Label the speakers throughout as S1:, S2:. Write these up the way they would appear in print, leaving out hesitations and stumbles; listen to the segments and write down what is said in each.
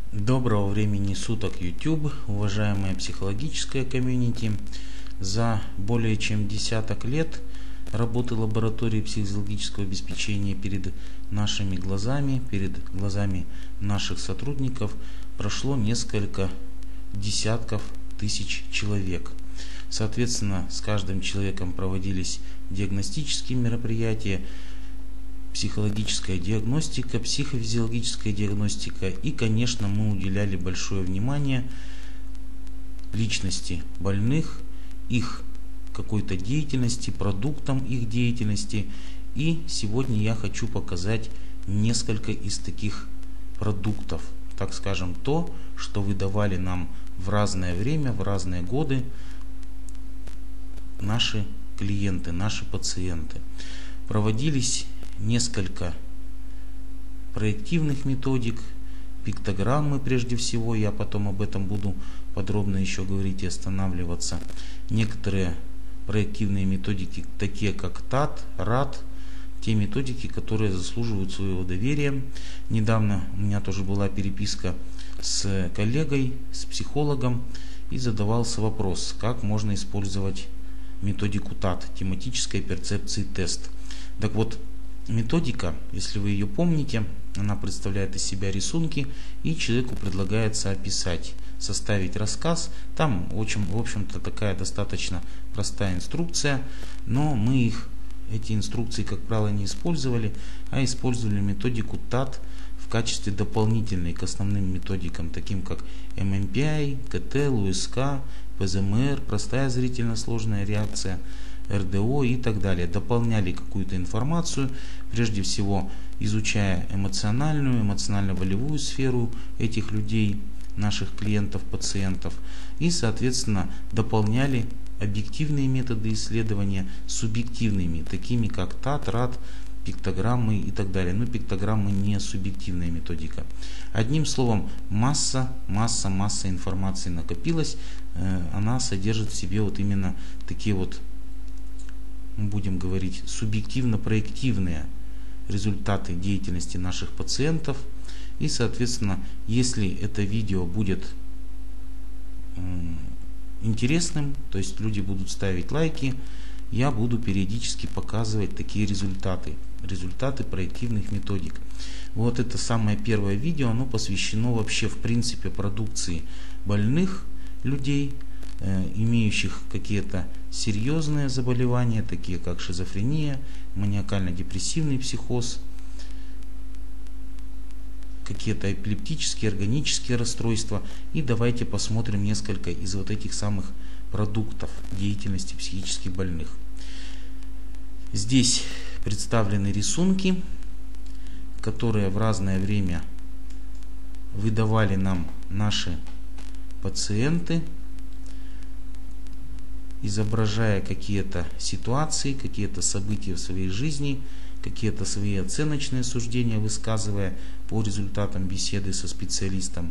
S1: Доброго времени суток, YouTube, уважаемая психологическая комьюнити. За более чем десяток лет работы лаборатории психологического обеспечения перед нашими глазами, перед глазами наших сотрудников прошло несколько десятков тысяч человек. Соответственно, с каждым человеком проводились диагностические мероприятия, психологическая диагностика, психофизиологическая диагностика, и, конечно, мы уделяли большое внимание личности больных, их какой-то деятельности, продуктам их деятельности. И сегодня я хочу показать несколько из таких продуктов, так скажем, то, что выдавали нам в разное время, в разные годы наши клиенты, наши пациенты. Проводились несколько проективных методик, пиктограммы прежде всего, я потом об этом буду подробно еще говорить и останавливаться. Некоторые проективные методики, такие как ТАТ, РАД, те методики, которые заслуживают своего доверия. Недавно у меня тоже была переписка с коллегой, с психологом, и задавался вопрос, как можно использовать методику ТАТ, тематической перцепции тест. Так вот, методика, если вы ее помните, она представляет из себя рисунки, и человеку предлагается описать, составить рассказ. Там, в общем-то, такая достаточно простая инструкция, но мы эти инструкции, как правило, не использовали, а использовали методику ТАТ в качестве дополнительной к основным методикам, таким как ММПИ, КТ, ЛУСК, ПЗМР, простая зрительно-сложная реакция, РДО и так далее. Дополняли какую-то информацию, прежде всего изучая эмоционально-волевую сферу этих людей, наших клиентов, пациентов, и, соответственно, дополняли объективные методы исследования субъективными, такими как ТАТ, РАД, пиктограммы и так далее. Но пиктограммы не субъективная методика. Одним словом, масса информации накопилась. Она содержит в себе вот именно такие вот, будем говорить, субъективно-проективные результаты деятельности наших пациентов. И, соответственно, если это видео будет интересным, то есть люди будут ставить лайки, я буду периодически показывать такие результаты проективных методик. Вот это самое первое видео, оно посвящено вообще в принципе продукции больных людей, имеющих какие-то серьезные заболевания, такие как шизофрения, маниакально-депрессивный психоз, какие-то эпилептические, органические расстройства. И давайте посмотрим несколько из вот этих самых продуктов деятельности психически больных. Здесь представлены рисунки, которые в разное время выдавали нам наши пациенты, изображая какие-то ситуации, какие-то события в своей жизни, какие-то свои оценочные суждения высказывая по результатам беседы со специалистом.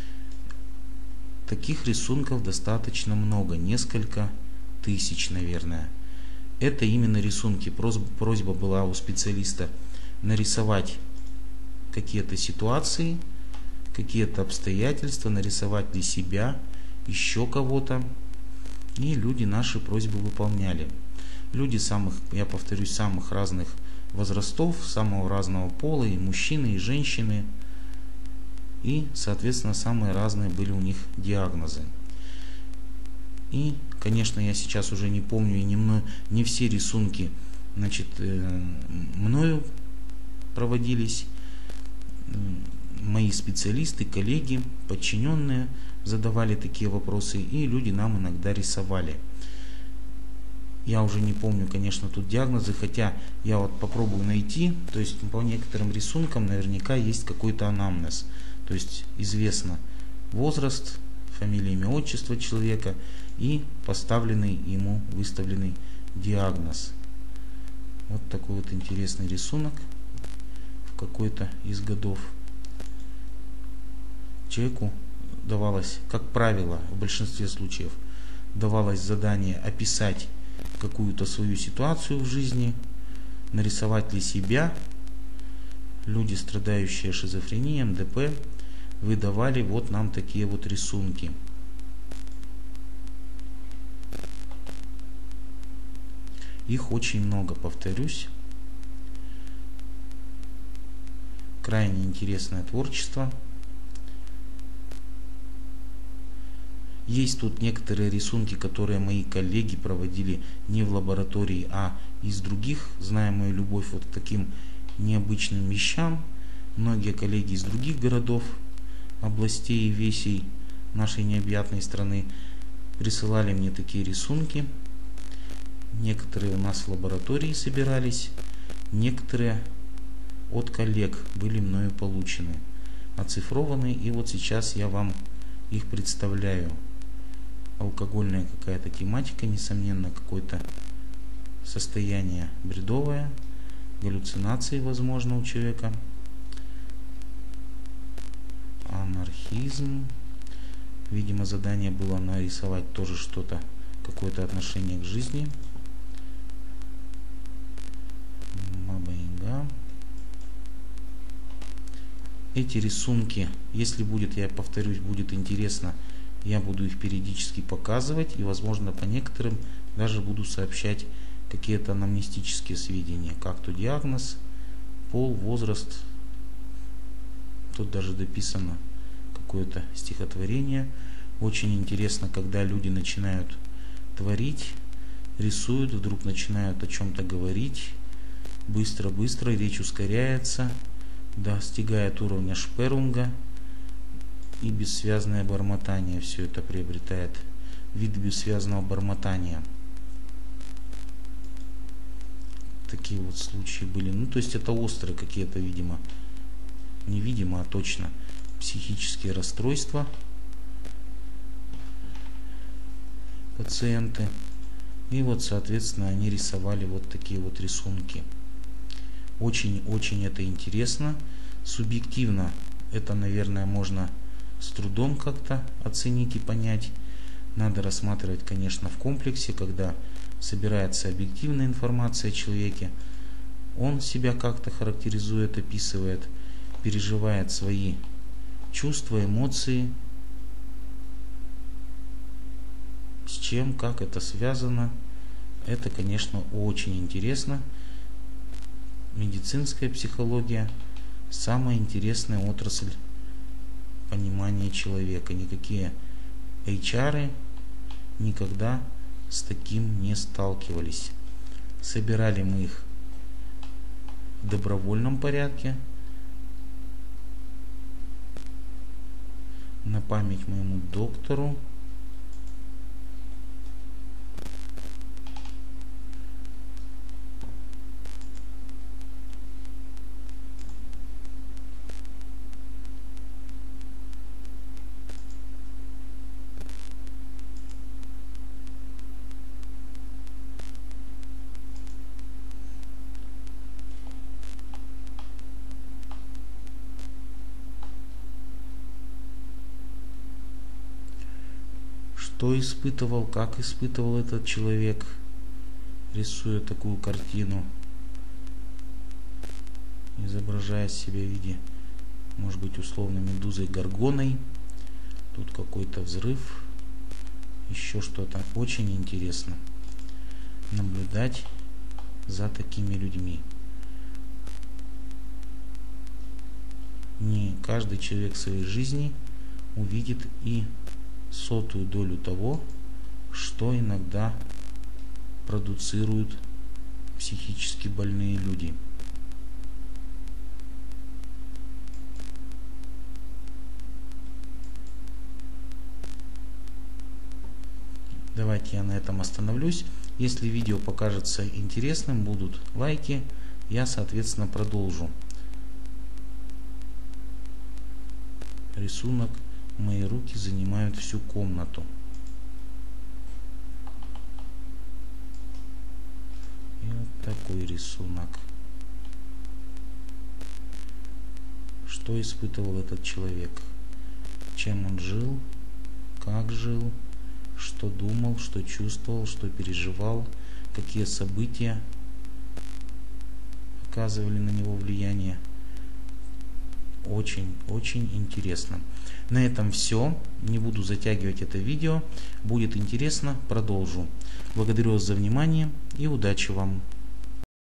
S1: Таких рисунков достаточно много, несколько тысяч, наверное. Это именно рисунки. Просьба была у специалиста нарисовать какие-то ситуации, какие-то обстоятельства, нарисовать для себя, еще кого-то. И люди наши просьбы выполняли. Люди я повторюсь, самых разных возрастов, самого разного пола, и мужчины, и женщины. И, соответственно, самые разные были у них диагнозы. И, конечно, я сейчас уже не помню, и не все рисунки, мною проводились. Мои специалисты, коллеги, подчиненные задавали такие вопросы, и люди нам иногда рисовали. Я уже не помню, конечно, тут диагнозы, хотя я вот попробую найти, то есть по некоторым рисункам наверняка есть какой-то анамнез. То есть известно возраст, фамилия, имя, отчество человека и поставленный ему, выставленный диагноз. Вот такой вот интересный рисунок в какой-то из годов. Человеку давалось, как правило, в большинстве случаев, давалось задание описать какую-то свою ситуацию в жизни, нарисовать для себя. Люди, страдающие шизофренией, МДП, выдавали вот нам такие вот рисунки. Их очень много, повторюсь. Крайне интересное творчество. Есть тут некоторые рисунки, которые мои коллеги проводили не в лаборатории, а из других. Зная мою любовь вот к таким необычным вещам, многие коллеги из других городов, областей и весей нашей необъятной страны присылали мне такие рисунки. Некоторые у нас в лаборатории собирались, некоторые от коллег были мною получены, оцифрованы, и вот сейчас я вам их представляю. Алкогольная какая-то тематика, несомненно, какое-то состояние бредовое, галлюцинации, возможно, у человека, анархизм. Видимо, задание было нарисовать тоже что-то, какое-то отношение к жизни. Баба-Яга. Эти рисунки, если будет, я повторюсь, будет интересно, я буду их периодически показывать, и, возможно, по некоторым даже буду сообщать какие-то анамнестические сведения, как то диагноз, пол, возраст. Тут даже дописано какое-то стихотворение. Очень интересно, когда люди начинают творить, рисуют, вдруг начинают о чем-то говорить, быстро-быстро, речь ускоряется, достигает уровня шперунга, и бессвязное бормотание все это приобретает вид бессвязного бормотания. Такие вот случаи были. Ну, то есть это острые какие-то, видимо, невидимо, а точно психические расстройства пациенты. И вот, соответственно, они рисовали вот такие вот рисунки. Очень-очень это интересно. Субъективно это, наверное, можно с трудом как-то оценить и понять. Надо рассматривать, конечно, в комплексе, когда собирается объективная информация о человеке. Он себя как-то характеризует, описывает, переживает свои чувства, эмоции. С чем, как это связано, это, конечно, очень интересно. Медицинская психология – самая интересная отрасль понимания человека. Никакие HR никогда с таким не сталкивались. Собирали мы их в добровольном порядке, на память моему доктору. Что испытывал, как испытывал этот человек, рисуя такую картину, изображая себя в виде, может быть, условно медузой Горгоной. Тут какой-то взрыв, еще что-то. Очень интересно наблюдать за такими людьми. Не каждый человек в своей жизни увидит и сотую долю того, что иногда продуцируют психически больные люди. Давайте я на этом остановлюсь. Если видео покажется интересным, будут лайки, я, соответственно, продолжу. Рисунок. Мои руки занимают всю комнату. И вот такой рисунок. Что испытывал этот человек? Чем он жил? Как жил? Что думал? Что чувствовал? Что переживал? Какие события оказывали на него влияние? очень интересно. На этом все. Не буду затягивать это видео. Будет интересно, продолжу. Благодарю вас за внимание и удачи вам!